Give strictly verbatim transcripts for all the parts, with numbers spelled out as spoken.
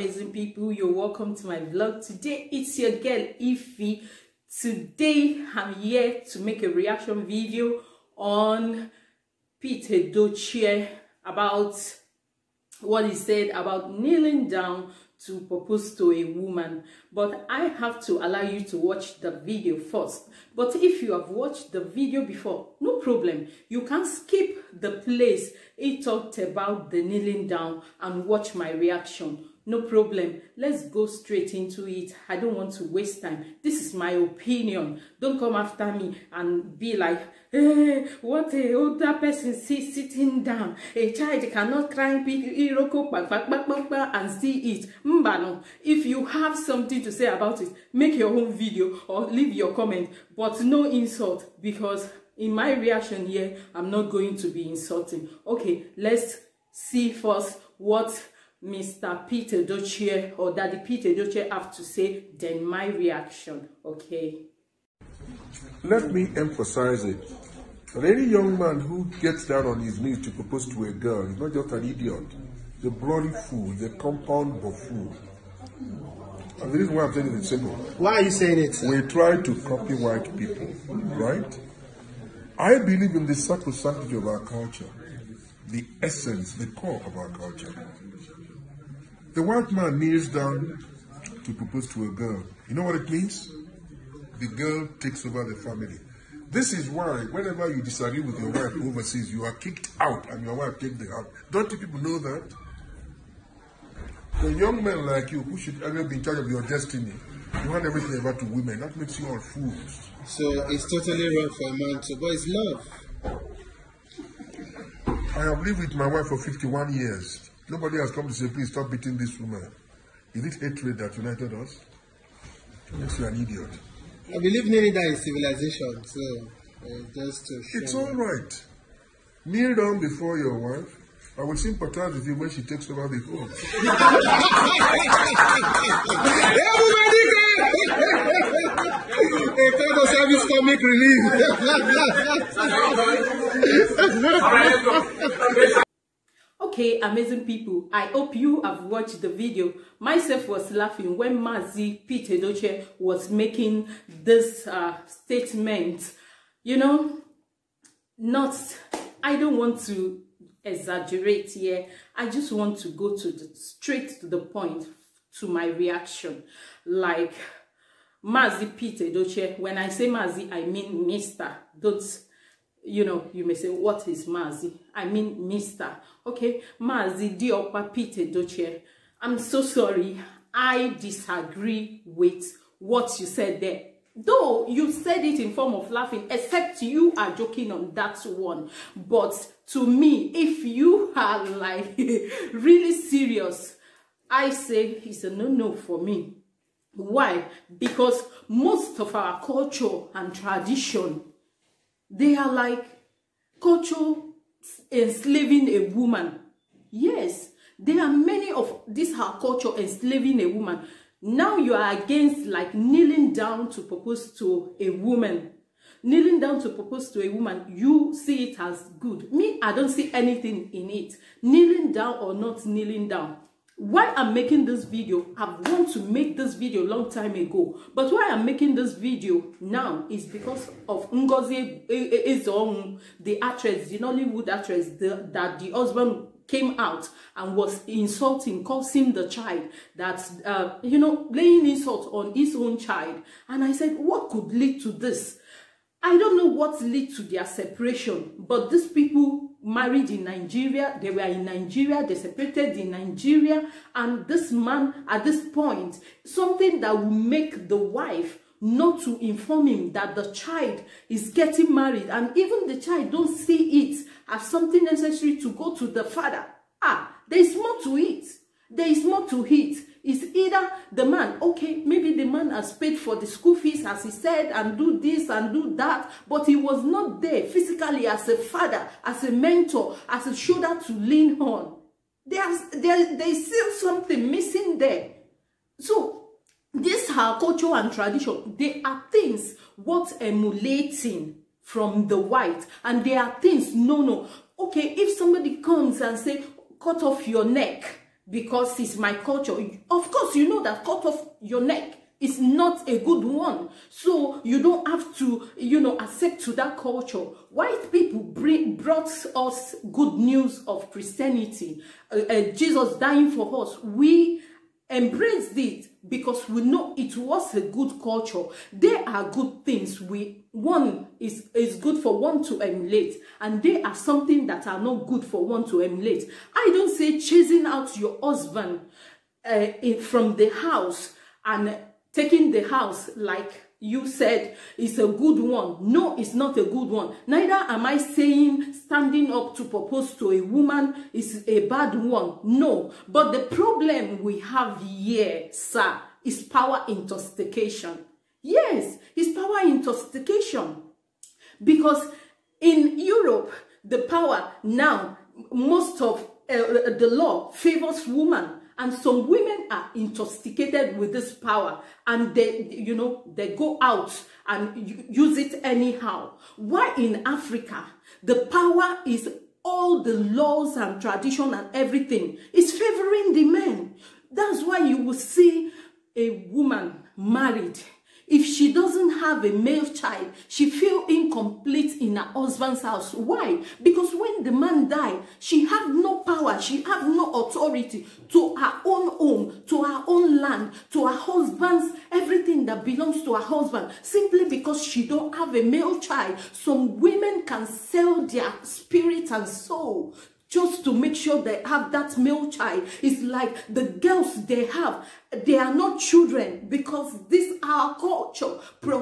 amazing people, you're welcome to my vlog. Today it's your girl Ify. Today I'm here to make a reaction video on Pete Edochie about what he said about kneeling down to propose to a woman. But I have to allow you to watch the video first. But if you have watched the video before, no problem. You can skip the place he talked about the kneeling down and watch my reaction. No problem. Let's go straight into it. I don't want to waste time. This is my opinion. Don't come after me and be like, hey, what a older person sees sitting down. A child cannot climb and see it. Mbano, if you have something to say about it, make your own video or leave your comment. But no insult, because in my reaction here, I'm not going to be insulting. Okay, let's see first what Mister Pete Edochie or Daddy Pete Edochie have to say, then my reaction. Okay. Let me emphasize it. Any young man who gets down on his knees to propose to a girl is not just an idiot, the bloody fool, the compound buffoon. And the reason why I'm saying it is simple. Why are you saying it, sir? We try to copy white people, right? I believe in the sacrosanctity of our culture, the essence, the core of our culture. The white man kneels down to propose to a girl. You know what it means? The girl takes over the family. This is why whenever you disagree with your wife overseas, you are kicked out and your wife takes the house. Don't you people know that? A young man like you, who should ever be in charge of your destiny, you want everything about to women. That makes you all fools. So it's totally wrong for a man to, but it's love. I have lived with my wife for fifty-one years. Nobody has come to say, please stop beating this woman. Is it hatred that united us? It makes you an idiot. I believe nearly that is civilization, so uh, just to show. It's all right. Kneel down before your wife. I will sympathize with you when she takes over the home. A kind of service comic relief. Okay, amazing people, I hope you have watched the video. Myself was laughing when Mazi Pete Edochie was making this uh, statement. You know, not, I don't want to exaggerate here. I just want to go to the straight to the point to my reaction. Like Mazi Pete Edochie, when I say Mazi, I mean Mister Don't, you know, you may say, what is Mazi? I mean Mister Okay, Mazi Diopa Pete Edochie. I'm so sorry. I disagree with what you said there. Though you said it in form of laughing, except you are joking on that one. But to me, if you are like really serious, I say it's a no-no for me. Why? Because most of our culture and tradition, they are like culture enslaving a woman. Yes, there are many of this our culture enslaving a woman. Now you are against like kneeling down to propose to a woman. Kneeling down to propose to a woman, you see it as good. Me, I don't see anything in it. Kneeling down or not kneeling down. Why I'm making this video, I want to make this video a long time ago. But why I'm making this video now is because of Ngozi Ezong, the actress, the Nollywood actress, the, that the husband came out and was insulting, cursing the child, that, uh, you know, laying insult on his own child. And I said, what could lead to this? I don't know what led to their separation, but these people married in Nigeria, they were in Nigeria, they separated in Nigeria, and this man, at this point, something that will make the wife not to inform him that the child is getting married, and even the child don't see it as something necessary to go to the father. Ah, there is more to it. There is more to it. It's either the man, okay, maybe the man has paid for the school fees, as he said, and do this and do that, but he was not there physically as a father, as a mentor, as a shoulder to lean on. There's, there, there's still something missing there. So, this our culture and tradition, they are things worth emulating from the white, and there are things, no, no. Okay, if somebody comes and say, cut off your neck, because it's my culture. Of course, you know that cut off your neck is not a good one. So you don't have to, you know, accept to that culture. White people bring, brought us good news of Christianity. Uh, uh, Jesus dying for us. We embraced it because we know it was a good culture. There are good things. We one is, is good for one to emulate, and there are something that are not good for one to emulate. I don't say chasing out your husband uh, in, from the house and taking the house, like you said, is a good one. No, it's not a good one. Neither am I saying standing up to propose to a woman is a bad one. No. But the problem we have here, sir, is power intoxication. Yes, it's power intoxication. Because in Europe, the power now, most of uh, the law favors women. And some women are intoxicated with this power, and they, you know, they go out and use it anyhow. Why in Africa, the power is all the laws and tradition and everything is favoring the men. That's why you will see a woman married. If she doesn't have a male child, she feels incomplete in her husband's house. Why? Because when the man died, she had no power, she had no authority to her own home, to her own land, to her husband's, everything that belongs to her husband, simply because she don't have a male child. Some women can sell their spirit and soul just to make sure they have that male child. It's like the girls they have, they are not children, because this our culture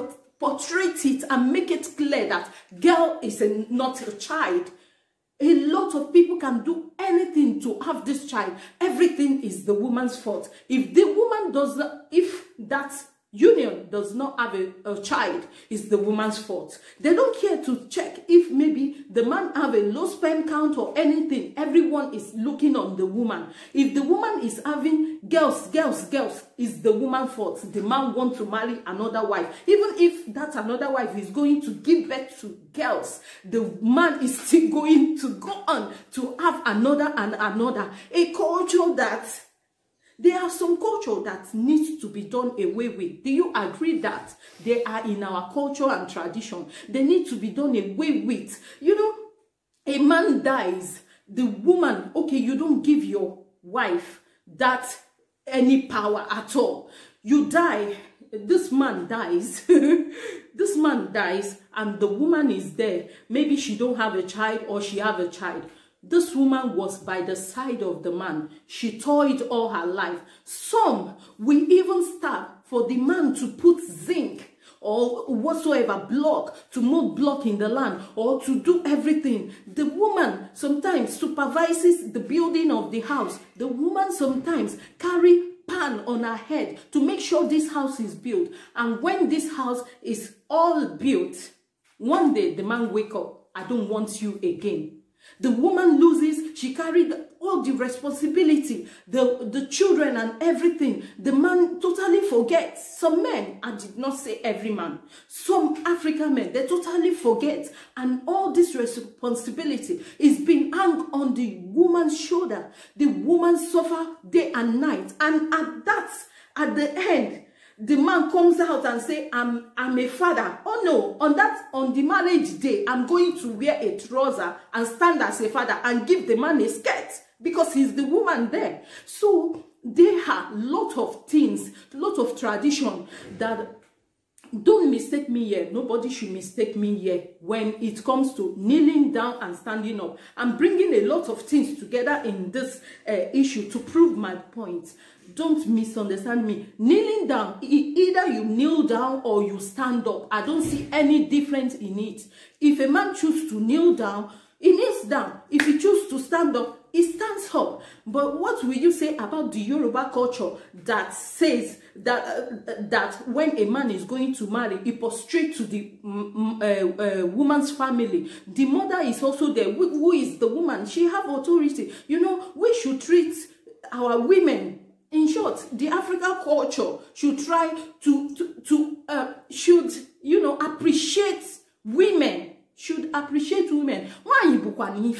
portrays it and make it clear that girl is a, not a child. A lot of people can do anything to have this child. Everything is the woman's fault. If the woman does not, if that union does not have a, a child, it's the woman's fault. They don't care to check if maybe the man have a low sperm count or anything. Everyone is looking on the woman. If the woman is having girls, girls, girls, it's the woman's fault. The man wants to marry another wife. Even if that another wife is going to give birth to girls, the man is still going to go on to have another and another. A culture that there are some culture that needs to be done away with. Do you agree that they are in our culture and tradition? They need to be done away with. You know, a man dies, the woman, okay, you don't give your wife that any power at all. You die, this man dies, this man dies, and the woman is there. Maybe she don't have a child or she have a child. This woman was by the side of the man. She toiled all her life. Some will even start for the man to put zinc or whatsoever block, to move block in the land, or to do everything. The woman sometimes supervises the building of the house. The woman sometimes carry pan on her head to make sure this house is built. And when this house is all built, one day the man wake up, I don't want you again. The woman loses, she carried all the responsibility, the, the children and everything. The man totally forgets. Some men, I did not say every man, some African men, they totally forget. And all this responsibility is being hung on the woman's shoulder. The woman suffer day and night. And at that, at the end, the man comes out and say, I'm, I'm a father. Oh no, on that, on the marriage day, I'm going to wear a trouser and stand as a father and give the man a skirt because he's the woman there. So there are a lot of things, a lot of tradition that, don't mistake me here. Nobody should mistake me here when it comes to kneeling down and standing up. I'm bringing a lot of things together in this uh, issue to prove my point. Don't misunderstand me. Kneeling down, e either you kneel down or you stand up. I don't see any difference in it. If a man chooses to kneel down, he kneels down. If he chooses to stand up, he stands up. But what will you say about the Yoruba culture that says that uh, that when a man is going to marry, he prostrates to the um, uh, uh, woman's family? The mother is also there. Who, who is the woman? She have authority. You know, we should treat our women. In short, the African culture should try to to to uh, should you know appreciate women. Should appreciate women. Why you bukwa nife?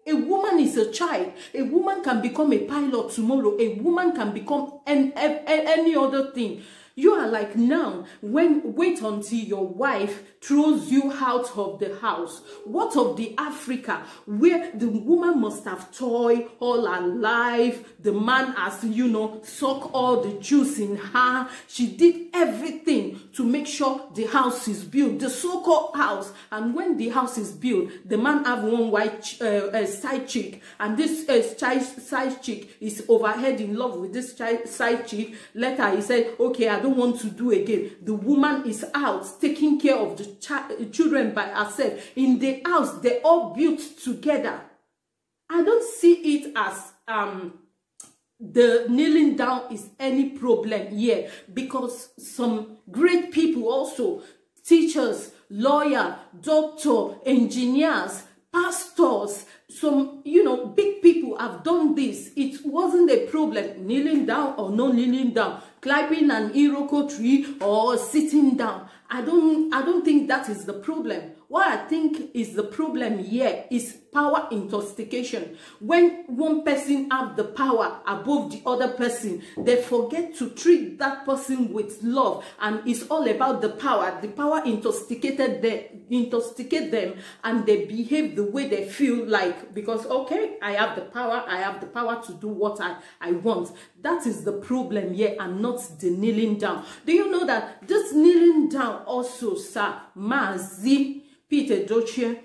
A woman is a child. A woman can become a pilot tomorrow. A woman can become an, an, any other thing. You are like now, when wait until your wife throws you out of the house. What of the Africa where the woman must have toiled all her life? The man has, you know, sucked all the juice in her. She did everything to make sure the house is built, the so-called house. And when the house is built, the man have one white uh, uh, side chick, and this uh, side chick is overhead in love with this side chick. Later he said, okay, I don't want to do again. The woman is out taking care of the ch children by herself. In the house, they all built together. I don't see it as um the kneeling down is any problem here, because some great people also, teachers, lawyer, doctor, engineers, pastors, some, you know, big people have done this. It wasn't a problem kneeling down or not kneeling down, climbing an iroko tree or sitting down. I don't I don't think that is the problem. What I think is the problem here is power intoxication. When one person have the power above the other person, they forget to treat that person with love, and it's all about the power. The power intoxicated them, intoxicate them, and they behave the way they feel like, because okay, I have the power, I have the power to do what I, I want. That is the problem here, and not the kneeling down. Do you know that this kneeling down also, sir, Mazi Pete Edochie,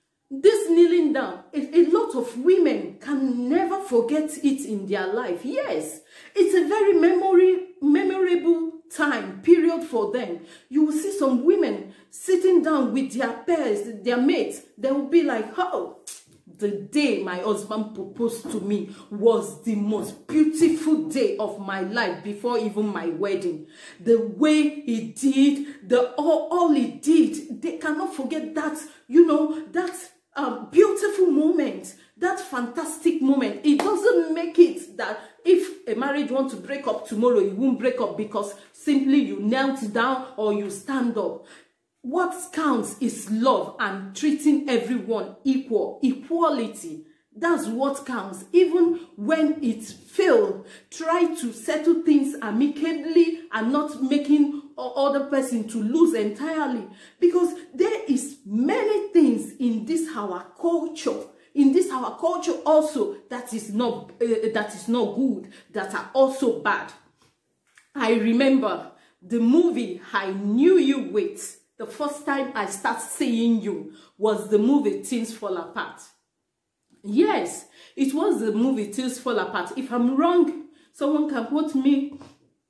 this kneeling down, a, a lot of women can never forget it in their life. Yes, it's a very memory, memorable time period for them. You will see some women sitting down with their peers, their mates. They will be like, oh, the day my husband proposed to me was the most beautiful day of my life before even my wedding. The way he did, the all, all he did, they cannot forget that, you know, that um, beautiful moment, that fantastic moment. It doesn't make it that if a marriage wants to break up tomorrow, it won't break up because simply you knelt down or you stand up. What counts is love and treating everyone equal, equality. That's what counts. Even when it fails, try to settle things amicably and not making other person to lose entirely. Because there is many things in this our culture, in this our culture also, that is not uh, that is not good, that are also bad. I remember the movie I Knew You With. The first time I start seeing you was the movie Things Fall Apart. Yes, it was the movie Things Fall Apart. If I'm wrong, someone can quote me.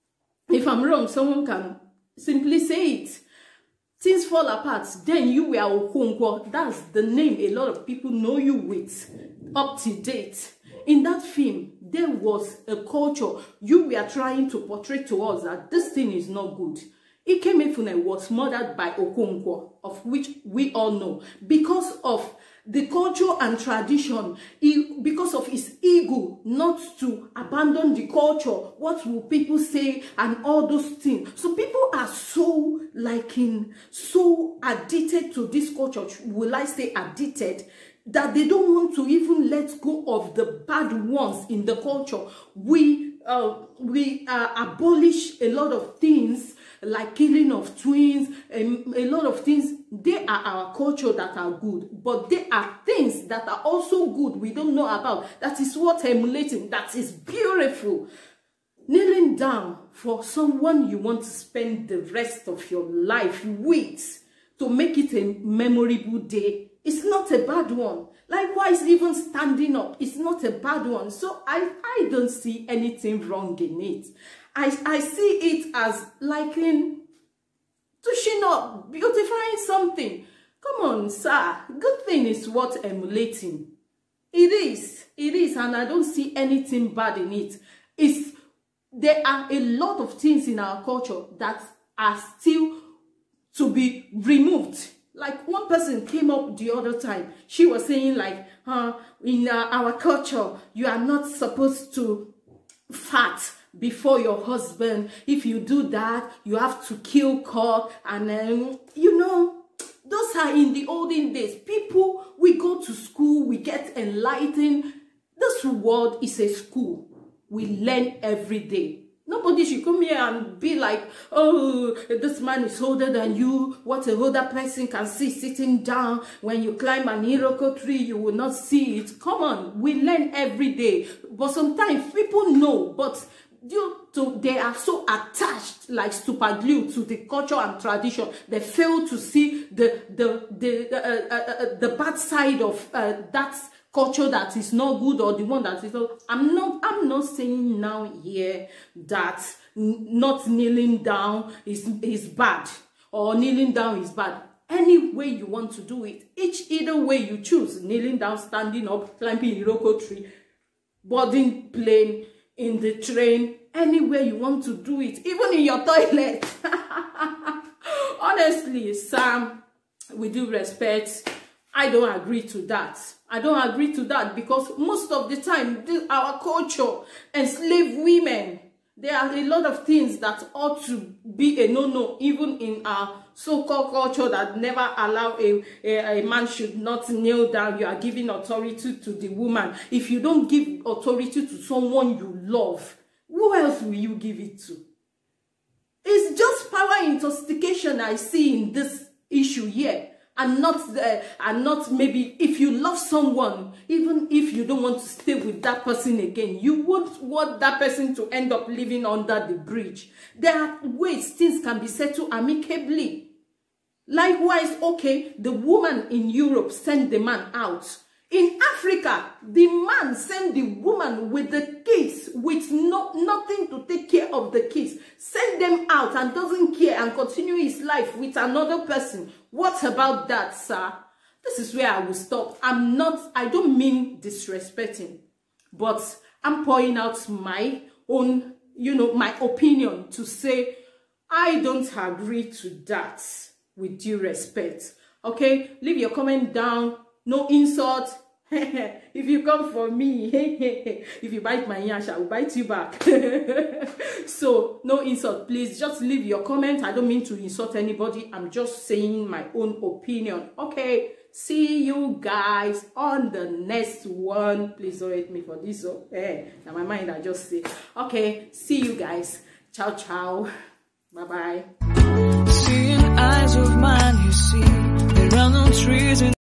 If I'm wrong, someone can simply say it. Things Fall Apart. Then you were Okonkwo. That's the name a lot of people know you with. Up to date. In that film, there was a culture you were trying to portray to us that this thing is not good. Ike Mefune was murdered by Okonkwo, of which we all know, because of the culture and tradition, he, because of his ego, not to abandon the culture. What will people say and all those things? So people are so like in so addicted to this culture. Will I say addicted? That they don't want to even let go of the bad ones in the culture. We uh, we uh, abolish a lot of things, like killing of twins, a, a lot of things. They are our culture that are good, but there are things that are also good we don't know about. That is what emulating, that is beautiful. Kneeling down for someone you want to spend the rest of your life with, to make it a memorable day, it's not a bad one. Likewise, even standing up, it's not a bad one. So I, I don't see anything wrong in it. I, I see it as liking, touching up, beautifying something. Come on, sir. Good thing is what emulating. It is. It is. And I don't see anything bad in it. It's, there are a lot of things in our culture that are still to be removed. Like one person came up the other time. She was saying like, uh, in uh, our culture, you are not supposed to fart before your husband. If you do that, you have to kill cock. And then, um, you know, those are in the olden days. People we go to school, we get enlightened. This world is a school. We learn every day. Nobody should come here and be like, oh, this man is older than you. What a older person can see sitting down. When you climb an iroko tree, you will not see it. Come on, we learn every day. But sometimes people know, but due to they are so attached like super glue to the culture and tradition, they fail to see the the the uh, uh, uh, the bad side of uh, that culture that is not good, or the one that is not. I'm not I'm not saying now here that not kneeling down is is bad, or kneeling down is bad. Any way you want to do it, each either way you choose, kneeling down, standing up, climbing iroko tree, boarding plane, in the train, anywhere you want to do it, even in your toilet. Honestly, Sam, with due respect, I don't agree to that. I don't agree to that because most of the time, this, our culture enslaved women. There are a lot of things that ought to be a no-no, even in our so-called culture that never allow a, a, a man should not kneel down. You are giving authority to the woman. If you don't give authority to someone you love, who else will you give it to? It's just power intoxication I see in this issue here. And not the, and not maybe if you love someone, even if you don't want to stay with that person again, you won't want that person to end up living under the bridge. There are ways things can be settled amicably. Likewise, okay, the woman in Europe sent the man out. In Africa, the man sent the woman with the kids, with no, nothing to take care of the kids, send them out and doesn't care and continue his life with another person. What about that, sir? This is where I will stop. I'm not, I don't mean disrespecting, but I'm pouring out my own, you know, my opinion to say, I don't agree to that with due respect. Okay, leave your comment down. No insult. If you come for me, if you bite my yash, I will bite you back. So, no insult, please. Just leave your comment. I don't mean to insult anybody. I'm just saying my own opinion. Okay, see you guys on the next one. Please don't hate me for this. Oh, hey, now my mind I just say. Okay, see you guys. Ciao, ciao. Bye-bye. Seeing eyes of mine, you see, there are no trees in